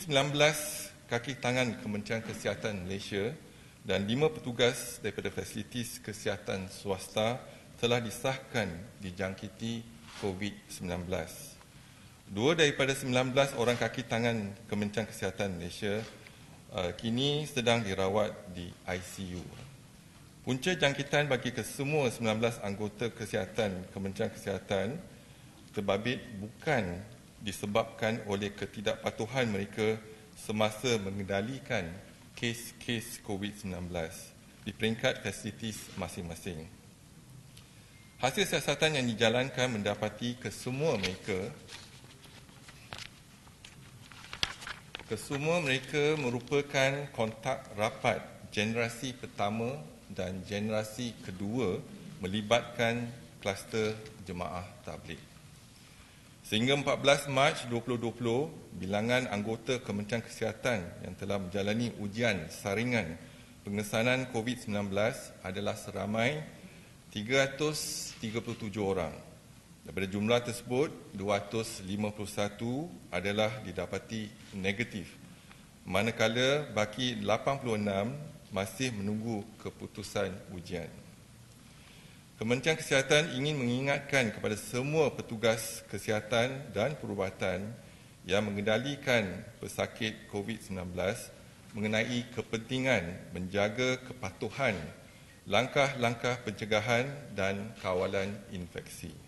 19 kaki tangan Kementerian Kesihatan Malaysia dan 5 petugas daripada fasilitis kesihatan swasta telah disahkan dijangkiti COVID-19. 2 daripada 19 orang kaki tangan Kementerian Kesihatan Malaysia kini sedang dirawat di ICU. Punca jangkitan bagi kesemua 19 anggota kesihatan Kementerian Kesihatan terbabit bukan disebabkan oleh ketidakpatuhan mereka semasa mengendalikan kes-kes COVID-19 di peringkat fasilitis masing-masing. Hasil siasatan yang dijalankan mendapati kesemua mereka merupakan kontak rapat generasi pertama dan generasi kedua melibatkan kluster jemaah tabligh. Sehingga 14 Mac 2020, bilangan anggota Kementerian Kesihatan yang telah menjalani ujian saringan pengesanan COVID-19 adalah seramai 337 orang. Daripada jumlah tersebut, 251 adalah didapati negatif, manakala baki 86 masih menunggu keputusan ujian. Kementerian Kesihatan ingin mengingatkan kepada semua petugas kesihatan dan perubatan yang mengendalikan pesakit COVID-19 mengenai kepentingan menjaga kepatuhan langkah-langkah pencegahan dan kawalan infeksi.